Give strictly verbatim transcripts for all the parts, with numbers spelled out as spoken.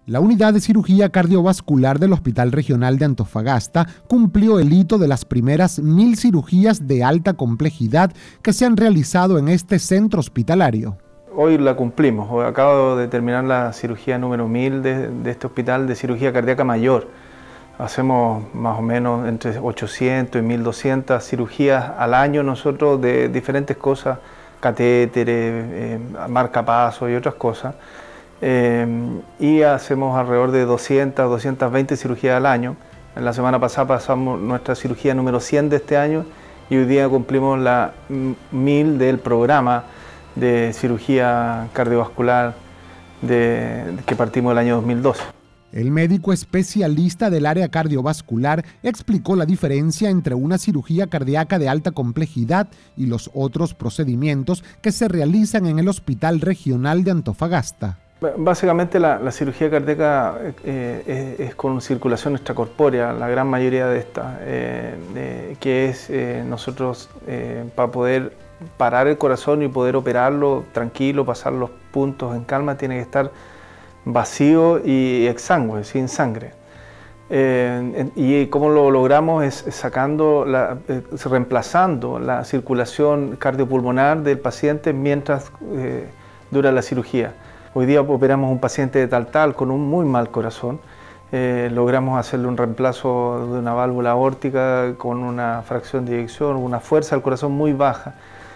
La unidad de cirugía cardiovascular del Hospital Regional de Antofagasta cumplió el hito de las primeras mil cirugías de alta complejidad que se han realizado en este centro hospitalario. Hoy la cumplimos. Hoy acabo de terminar la cirugía número mil de, de este hospital de cirugía cardíaca mayor. Hacemos más o menos entre ochocientas y mil doscientas cirugías al año nosotros de diferentes cosas, catéteres, eh, marcapasos y otras cosas. Eh, y hacemos alrededor de doscientas, doscientas veinte cirugías al año. En la semana pasada pasamos nuestra cirugía número cien de este año y hoy día cumplimos la mil del programa de cirugía cardiovascular de, de que partimos el año dos mil doce. El médico especialista del área cardiovascular explicó la diferencia entre una cirugía cardíaca de alta complejidad y los otros procedimientos que se realizan en el Hospital Regional de Antofagasta. Básicamente la, la cirugía cardíaca eh, es, es con circulación extracorpórea, la gran mayoría de estas, eh, eh, que es eh, nosotros eh, para poder parar el corazón y poder operarlo tranquilo, pasar los puntos en calma, tiene que estar vacío y exangüe, sin sangre. Eh, y cómo lo logramos es sacando, la, eh, reemplazando la circulación cardiopulmonar del paciente mientras eh, dura la cirugía. Hoy día operamos un paciente de tal tal con un muy mal corazón. Eh, logramos hacerle un reemplazo de una válvula aórtica con una fracción de eyección, una fuerza del corazón muy baja.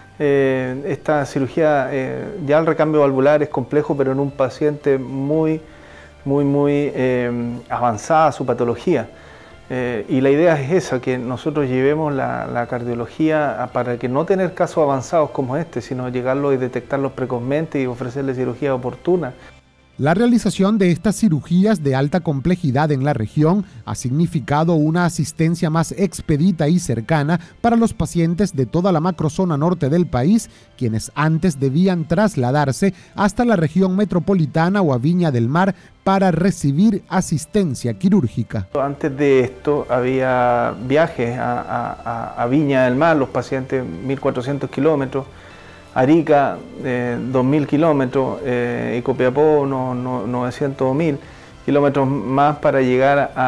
Eh, esta cirugía, eh, ya el recambio valvular es complejo, pero en un paciente muy, muy, muy eh, avanzada su patología. Eh, y la idea es esa, que nosotros llevemos la, la cardiología a, para que no tener casos avanzados como este, sino llegarlos y detectarlos precozmente y ofrecerle cirugía oportuna. La realización de estas cirugías de alta complejidad en la región ha significado una asistencia más expedita y cercana para los pacientes de toda la macrozona norte del país, quienes antes debían trasladarse hasta la región metropolitana o a Viña del Mar para recibir asistencia quirúrgica. Antes de esto había viajes a, a, a Viña del Mar, los pacientes mil cuatrocientos kilómetros, Arica, eh, dos mil kilómetros, eh, y Copiapó, no, no, novecientos mil kilómetros más para llegar a,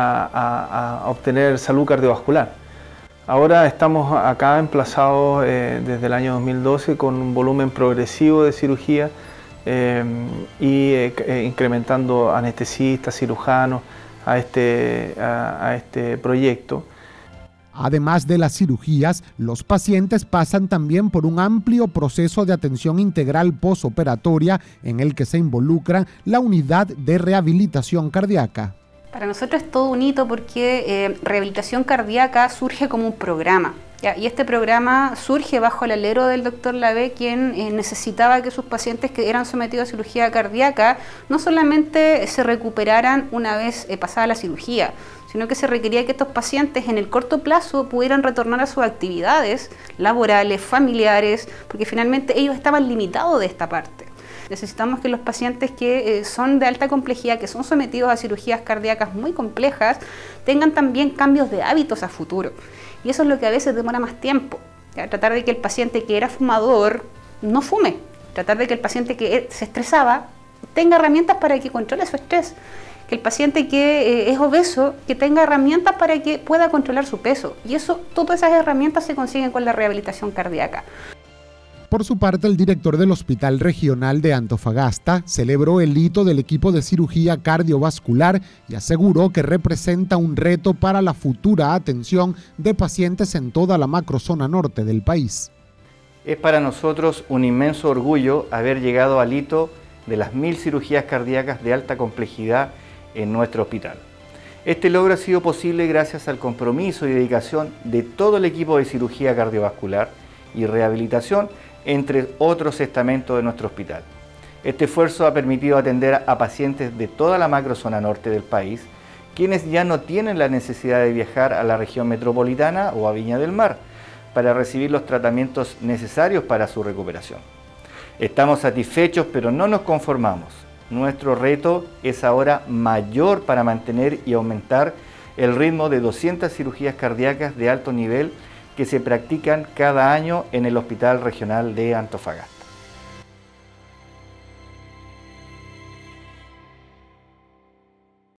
a, a obtener salud cardiovascular. Ahora estamos acá emplazados eh, desde el año dos mil doce con un volumen progresivo de cirugía eh, y eh, incrementando anestesistas, cirujanos a este, a, a este proyecto. Además de las cirugías, los pacientes pasan también por un amplio proceso de atención integral posoperatoria en el que se involucra la unidad de rehabilitación cardíaca. Para nosotros es todo un hito porque eh, rehabilitación cardíaca surge como un programa. ¿ya? Y este programa surge bajo el alero del doctor Lavé, quien eh, necesitaba que sus pacientes que eran sometidos a cirugía cardíaca no solamente se recuperaran una vez eh, pasada la cirugía, sino que se requería que estos pacientes en el corto plazo pudieran retornar a sus actividades laborales, familiares, porque finalmente ellos estaban limitados de esta parte. Necesitamos que los pacientes que eh, son de alta complejidad, que son sometidos a cirugías cardíacas muy complejas, tengan también cambios de hábitos a futuro. Y eso es lo que a veces demora más tiempo. ¿ya? Tratar de que el paciente que era fumador no fume. Tratar de que el paciente que se estresaba tenga herramientas para que controle su estrés. Que el paciente que eh, es obeso, que tenga herramientas para que pueda controlar su peso. Y eso, todas esas herramientas se consiguen con la rehabilitación cardíaca. Por su parte, el director del Hospital Regional de Antofagasta celebró el hito del equipo de cirugía cardiovascular y aseguró que representa un reto para la futura atención de pacientes en toda la macrozona norte del país. Es para nosotros un inmenso orgullo haber llegado al hito de las mil cirugías cardíacas de alta complejidad en nuestro hospital. Este logro ha sido posible gracias al compromiso y dedicación de todo el equipo de cirugía cardiovascular y rehabilitación, entre otros estamentos de nuestro hospital. Este esfuerzo ha permitido atender a pacientes de toda la macrozona norte del país, quienes ya no tienen la necesidad de viajar a la región metropolitana o a Viña del Mar para recibir los tratamientos necesarios para su recuperación. Estamos satisfechos, pero no nos conformamos. Nuestro reto es ahora mayor para mantener y aumentar el ritmo de doscientas cirugías cardíacas de alto nivel que se practican cada año en el Hospital Regional de Antofagasta.